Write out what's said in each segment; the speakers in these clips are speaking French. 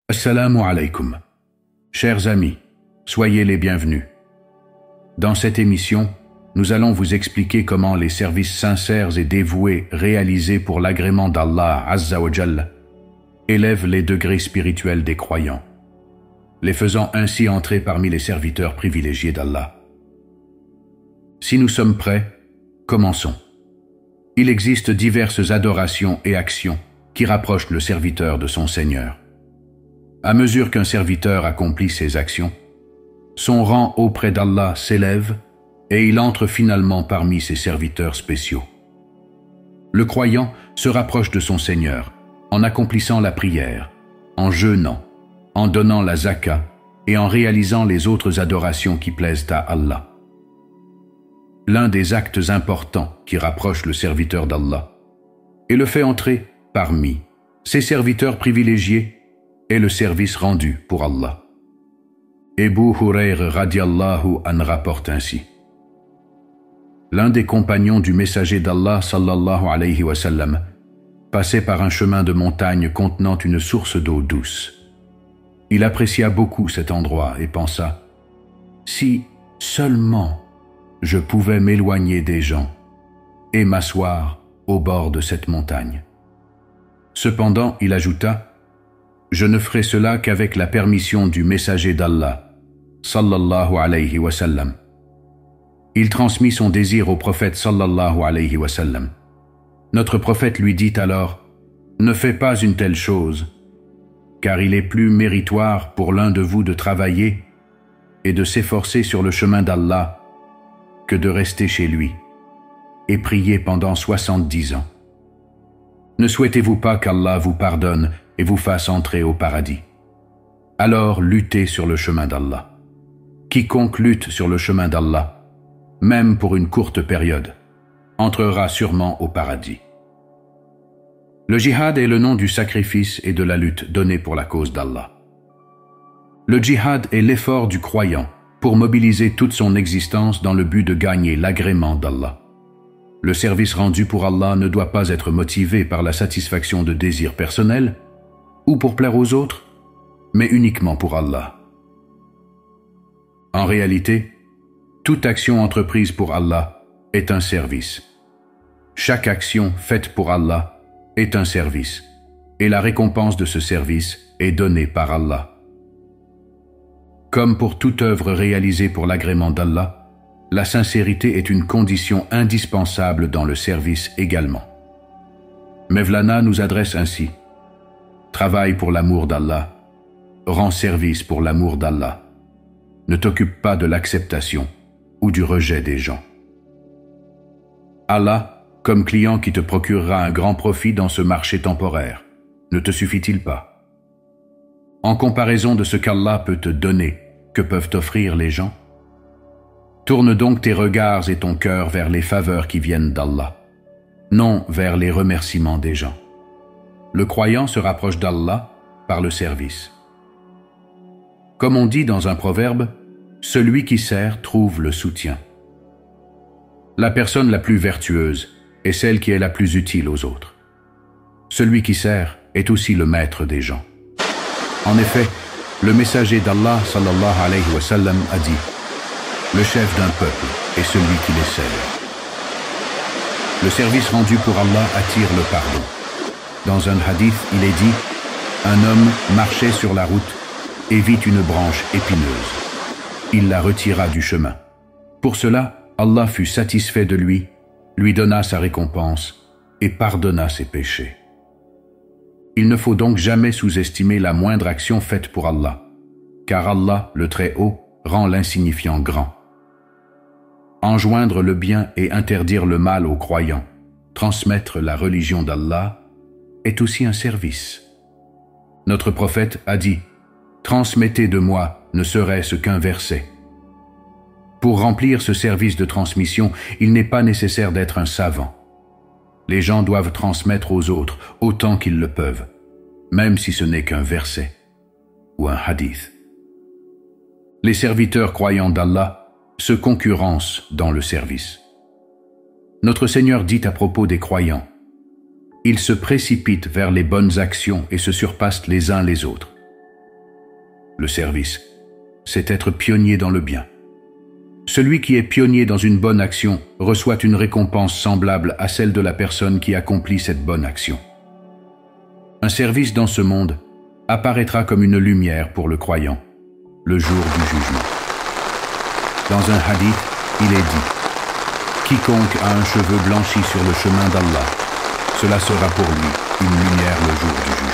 Assalamu alaikum. Chers amis, soyez les bienvenus. Dans cette émission, nous allons vous expliquer comment les services sincères et dévoués réalisés pour l'agrément d'Allah Azza wa Jalla élèvent les degrés spirituels des croyants, les faisant ainsi entrer parmi les serviteurs privilégiés d'Allah. Si nous sommes prêts, commençons. Il existe diverses adorations et actions qui rapprochent le serviteur de son Seigneur. À mesure qu'un serviteur accomplit ces actions, son rang auprès d'Allah s'élève et il entre finalement parmi ses serviteurs spéciaux. Le croyant se rapproche de son Seigneur en accomplissant la prière, en jeûnant, en donnant la zaka et en réalisant les autres adorations qui plaisent à Allah. L'un des actes importants qui rapproche le serviteur d'Allah et le fait entrer parmi ses serviteurs privilégiés est le service rendu pour Allah. Abu Hurayra radiallahu an rapporte ainsi. L'un des compagnons du messager d'Allah sallallahu alayhi wa sallam passait par un chemin de montagne contenant une source d'eau douce. Il apprécia beaucoup cet endroit et pensa « Si seulement je pouvais m'éloigner des gens et m'asseoir au bord de cette montagne. » Cependant, il ajouta « Je ne ferai cela qu'avec la permission du messager d'Allah, sallallahu alayhi wa sallam. » Il transmit son désir au prophète sallallahu alayhi wa sallam. Notre prophète lui dit alors « Ne fais pas une telle chose, car il est plus méritoire pour l'un de vous de travailler et de s'efforcer sur le chemin d'Allah que de rester chez lui et prier pendant 70 ans. Ne souhaitez-vous pas qu'Allah vous pardonne et vous fasse entrer au paradis? Alors luttez sur le chemin d'Allah. Quiconque lutte sur le chemin d'Allah, même pour une courte période, entrera sûrement au paradis. Le djihad est le nom du sacrifice et de la lutte donnée pour la cause d'Allah. Le djihad est l'effort du croyant pour mobiliser toute son existence dans le but de gagner l'agrément d'Allah. Le service rendu pour Allah ne doit pas être motivé par la satisfaction de désirs personnels ou pour plaire aux autres, mais uniquement pour Allah. En réalité, toute action entreprise pour Allah est un service. Chaque action faite pour Allah est un service, et la récompense de ce service est donnée par Allah. Comme pour toute œuvre réalisée pour l'agrément d'Allah, la sincérité est une condition indispensable dans le service également. Mevlana nous adresse ainsi: travaille pour l'amour d'Allah, rends service pour l'amour d'Allah. Ne t'occupe pas de l'acceptation ou du rejet des gens. Allah, comme client qui te procurera un grand profit dans ce marché temporaire, ne te suffit-il pas? En comparaison de ce qu'Allah peut te donner, que peuvent t'offrir les gens? Tourne donc tes regards et ton cœur vers les faveurs qui viennent d'Allah, non vers les remerciements des gens. Le croyant se rapproche d'Allah par le service. Comme on dit dans un proverbe, celui qui sert trouve le soutien. La personne la plus vertueuse est celle qui est la plus utile aux autres. Celui qui sert est aussi le maître des gens. En effet, le messager d'Allah sallallahu alayhi wa sallam a dit: le chef d'un peuple est celui qui les sert. Le service rendu pour Allah attire le pardon. Dans un hadith, il est dit: un homme marchait sur la route et vit une branche épineuse. Il la retira du chemin. Pour cela, Allah fut satisfait de lui donna sa récompense et pardonna ses péchés. Il ne faut donc jamais sous-estimer la moindre action faite pour Allah, car Allah, le Très-Haut, rend l'insignifiant grand. Enjoindre le bien et interdire le mal aux croyants, transmettre la religion d'Allah, est aussi un service. Notre prophète a dit: « Transmettez de moi ne serait-ce qu'un verset. » Pour remplir ce service de transmission, il n'est pas nécessaire d'être un savant. Les gens doivent transmettre aux autres autant qu'ils le peuvent, même si ce n'est qu'un verset ou un hadith. Les serviteurs croyants d'Allah se concurrencent dans le service. Notre Seigneur dit à propos des croyants: Ils se précipitent vers les bonnes actions et se surpassent les uns les autres. Le service, c'est être pionnier dans le bien. Celui qui est pionnier dans une bonne action reçoit une récompense semblable à celle de la personne qui accomplit cette bonne action. Un service dans ce monde apparaîtra comme une lumière pour le croyant, le jour du jugement. Dans un hadith, il est dit « Quiconque a un cheveu blanchi sur le chemin d'Allah, cela sera pour lui une lumière le jour du jugement. »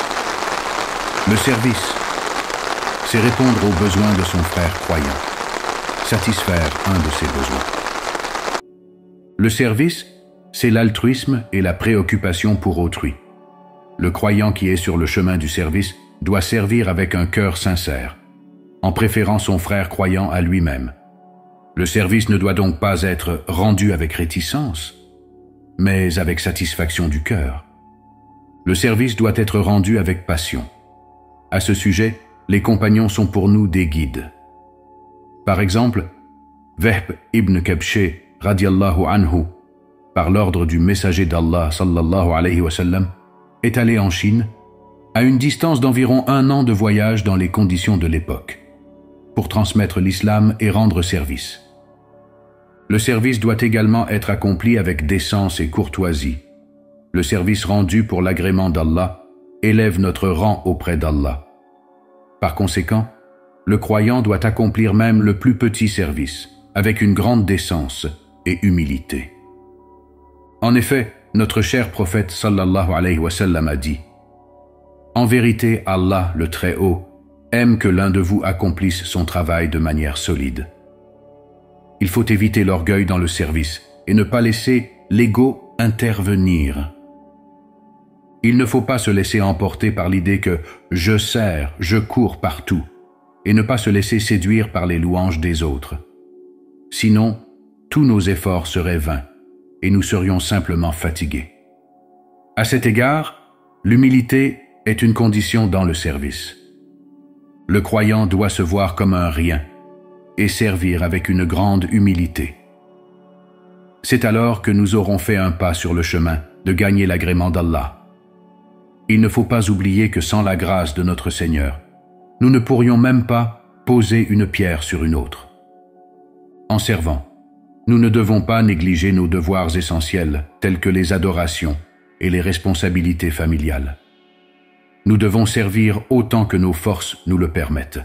Le service, c'est répondre aux besoins de son frère croyant, satisfaire un de ses besoins. Le service, c'est l'altruisme et la préoccupation pour autrui. Le croyant qui est sur le chemin du service doit servir avec un cœur sincère, en préférant son frère croyant à lui-même. Le service ne doit donc pas être rendu avec réticence, mais avec satisfaction du cœur. Le service doit être rendu avec passion. À ce sujet, les compagnons sont pour nous des guides. Par exemple, Wahb ibn Kabsheh, radiallahu anhu, par l'ordre du messager d'Allah, sallallahu alayhi wa sallam, est allé en Chine, à une distance d'environ 1 an de voyage dans les conditions de l'époque, pour transmettre l'islam et rendre service. Le service doit également être accompli avec décence et courtoisie. Le service rendu pour l'agrément d'Allah élève notre rang auprès d'Allah. Par conséquent, le croyant doit accomplir même le plus petit service, avec une grande décence et humilité. En effet, notre cher prophète sallallahu alayhi wa sallam a dit « En vérité, Allah, le Très-Haut, aime que l'un de vous accomplisse son travail de manière solide. » Il faut éviter l'orgueil dans le service et ne pas laisser l'ego intervenir. Il ne faut pas se laisser emporter par l'idée que « je sers, je cours partout » et ne pas se laisser séduire par les louanges des autres. Sinon, tous nos efforts seraient vains et nous serions simplement fatigués. À cet égard, l'humilité est une condition dans le service. Le croyant doit se voir comme un rien et servir avec une grande humilité. C'est alors que nous aurons fait un pas sur le chemin de gagner l'agrément d'Allah. Il ne faut pas oublier que sans la grâce de notre Seigneur, nous ne pourrions même pas poser une pierre sur une autre. En servant, nous ne devons pas négliger nos devoirs essentiels tels que les adorations et les responsabilités familiales. Nous devons servir autant que nos forces nous le permettent.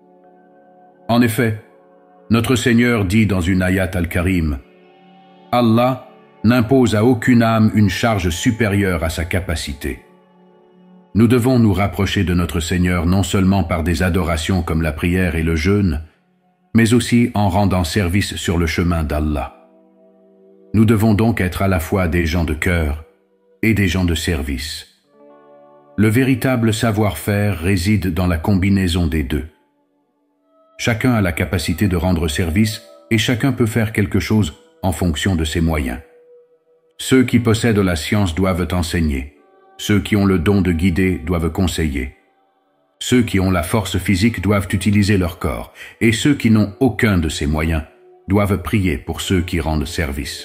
En effet, notre Seigneur dit dans une ayat al-Karim « Allah n'impose à aucune âme une charge supérieure à sa capacité. » Nous devons nous rapprocher de notre Seigneur non seulement par des adorations comme la prière et le jeûne, mais aussi en rendant service sur le chemin d'Allah. Nous devons donc être à la fois des gens de cœur et des gens de service. Le véritable savoir-faire réside dans la combinaison des deux. Chacun a la capacité de rendre service et chacun peut faire quelque chose en fonction de ses moyens. Ceux qui possèdent la science doivent enseigner. Ceux qui ont le don de guider doivent conseiller. Ceux qui ont la force physique doivent utiliser leur corps, et ceux qui n'ont aucun de ces moyens doivent prier pour ceux qui rendent service.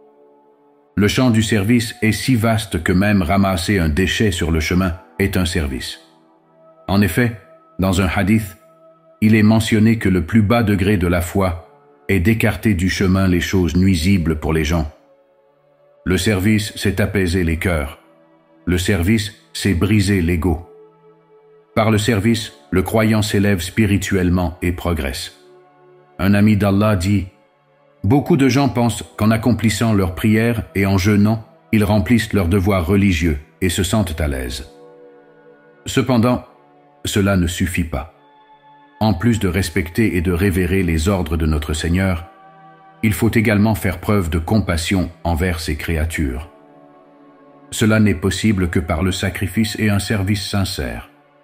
Le champ du service est si vaste que même ramasser un déchet sur le chemin est un service. En effet, dans un hadith, il est mentionné que le plus bas degré de la foi est d'écarter du chemin les choses nuisibles pour les gens. Le service, c'est apaiser les cœurs. Le service, c'est briser l'ego. Par le service, le croyant s'élève spirituellement et progresse. Un ami d'Allah dit « Beaucoup de gens pensent qu'en accomplissant leurs prières et en jeûnant, ils remplissent leurs devoirs religieux et se sentent à l'aise. Cependant, cela ne suffit pas. En plus de respecter et de révérer les ordres de notre Seigneur, il faut également faire preuve de compassion envers ses créatures. Cela n'est possible que par le sacrifice et un service sincère.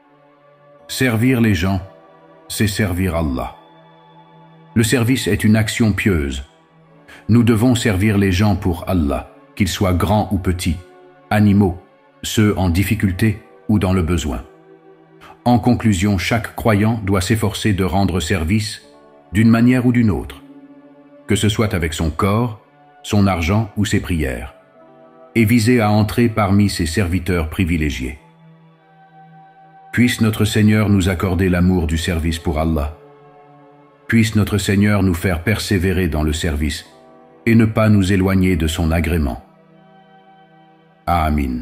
Servir les gens, c'est servir Allah. Le service est une action pieuse. Nous devons servir les gens pour Allah, qu'ils soient grands ou petits, animaux, ceux en difficulté ou dans le besoin. En conclusion, chaque croyant doit s'efforcer de rendre service d'une manière ou d'une autre, que ce soit avec son corps, son argent ou ses prières, et viser à entrer parmi ses serviteurs privilégiés. Puisse notre Seigneur nous accorder l'amour du service pour Allah. Puisse notre Seigneur nous faire persévérer dans le service et ne pas nous éloigner de son agrément. Amin.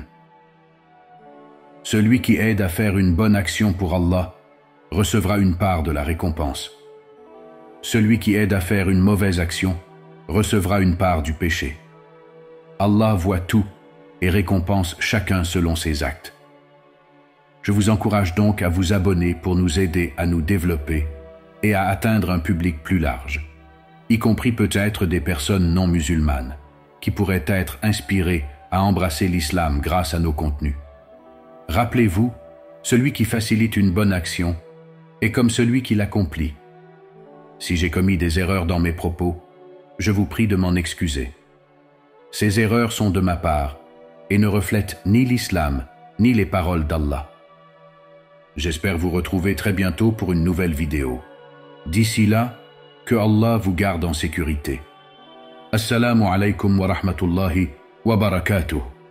Celui qui aide à faire une bonne action pour Allah recevra une part de la récompense. Celui qui aide à faire une mauvaise action recevra une part du péché. Allah voit tout et récompense chacun selon ses actes. Je vous encourage donc à vous abonner pour nous aider à nous développer et à atteindre un public plus large, y compris peut-être des personnes non musulmanes, qui pourraient être inspirées à embrasser l'islam grâce à nos contenus. Rappelez-vous, celui qui facilite une bonne action est comme celui qui l'accomplit. Si j'ai commis des erreurs dans mes propos, je vous prie de m'en excuser. Ces erreurs sont de ma part et ne reflètent ni l'islam ni les paroles d'Allah. J'espère vous retrouver très bientôt pour une nouvelle vidéo. D'ici là, que Allah vous garde en sécurité. Assalamu alaikum wa rahmatullahi wa barakatuh.